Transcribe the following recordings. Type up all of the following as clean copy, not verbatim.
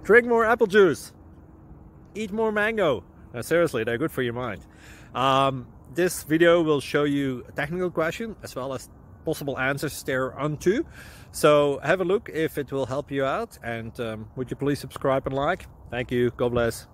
Drink more apple juice. Eat more mango. No, seriously, they're good for your mind. This video will show you a technical question as well as possible answers thereunto. So have a look if it will help you out, and would you please subscribe and like? Thank you. God bless.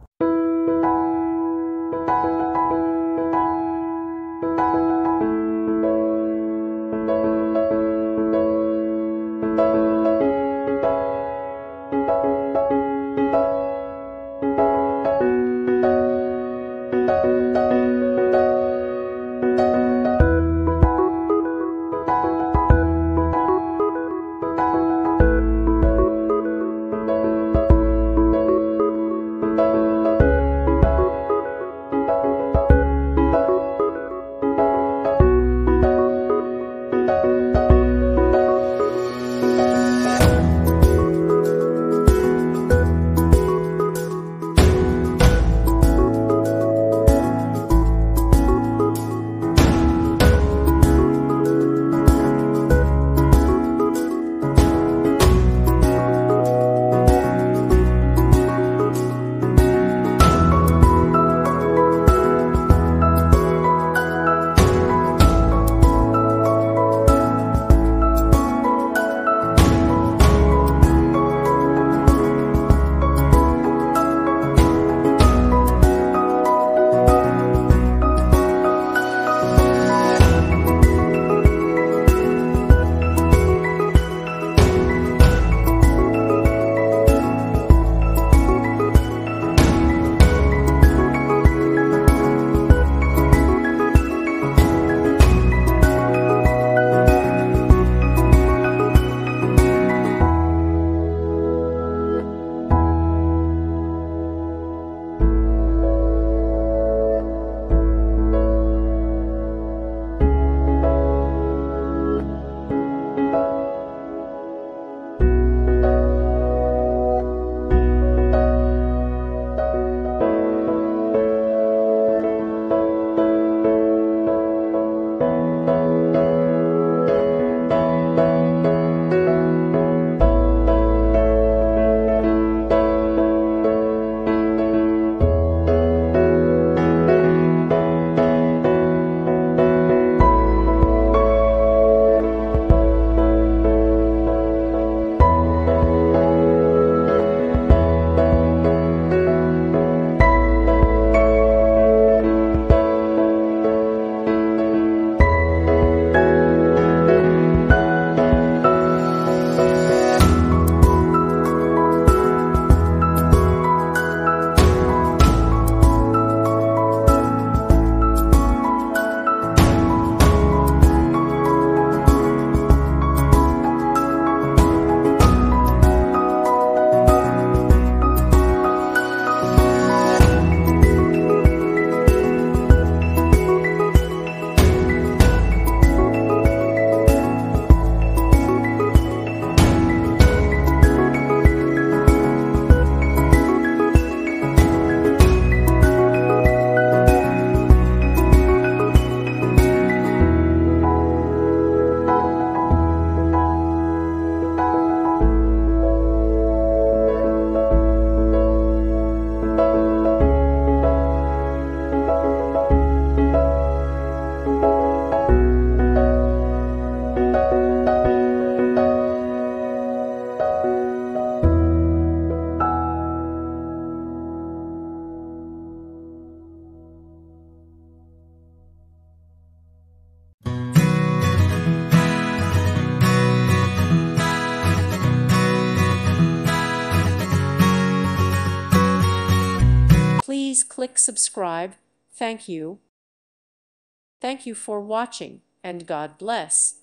Please click subscribe. Thank you. Thank you for watching, and God bless.